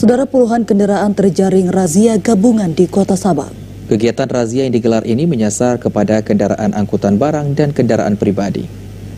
Saudara, puluhan kendaraan terjaring razia gabungan di Kota Sabang. Kegiatan razia yang digelar ini menyasar kepada kendaraan angkutan barang dan kendaraan pribadi.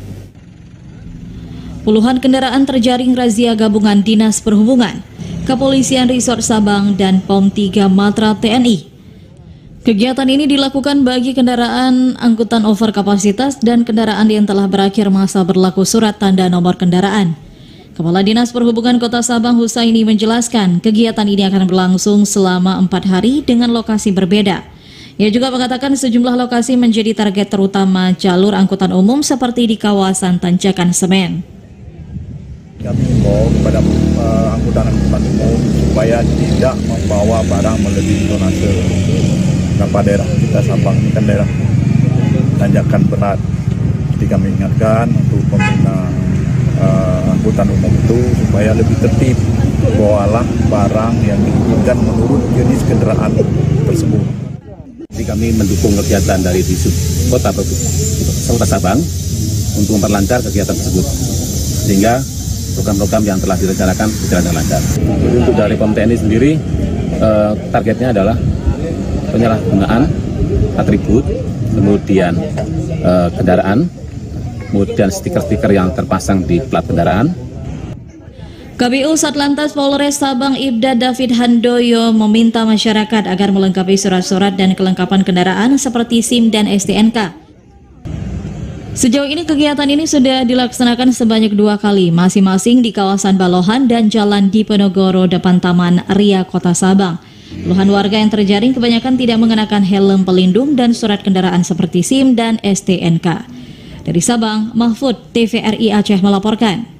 Puluhan kendaraan terjaring razia gabungan Dinas Perhubungan, Kepolisian Resort Sabang, dan POM 3 Matra TNI. Kegiatan ini dilakukan bagi kendaraan angkutan overkapasitas dan kendaraan yang telah berakhir masa berlaku surat tanda nomor kendaraan. Kepala Dinas Perhubungan Kota Sabang Husaini menjelaskan kegiatan ini akan berlangsung selama 4 hari dengan lokasi berbeda. Ia juga mengatakan sejumlah lokasi menjadi target terutama jalur angkutan umum seperti di kawasan Tanjakan Semen. Kami himbau kepada angkutan umum supaya tidak membawa barang melebihi tonase. Beberapa daerah kita Sabang ini kan daerah tanjakan berat. Jadi kami ingatkan untuk pengguna angkutan umum itu supaya lebih tertib, bawalah barang yang diinginkan menurut jenis kendaraan tersebut. Jadi kami mendukung kegiatan dari Disub Kota Sabang untuk memperlancar kegiatan tersebut, sehingga program-program yang telah direncanakan berjalan dengan lancar. Jadi untuk dari POM TNI sendiri, targetnya adalah penyalahgunaan atribut, kemudian kendaraan, kemudian stiker-stiker yang terpasang di plat kendaraan. KPU Satlantas Polres Sabang Ibda David Handoyo meminta masyarakat agar melengkapi surat-surat dan kelengkapan kendaraan seperti SIM dan STNK. Sejauh ini kegiatan ini sudah dilaksanakan sebanyak 2 kali, masing-masing di kawasan Balohan dan Jalan Diponegoro depan Taman Ria Kota Sabang. Puluhan warga yang terjaring kebanyakan tidak mengenakan helm pelindung dan surat kendaraan seperti SIM dan STNK. Dari Sabang, Mahfud, TVRI Aceh melaporkan.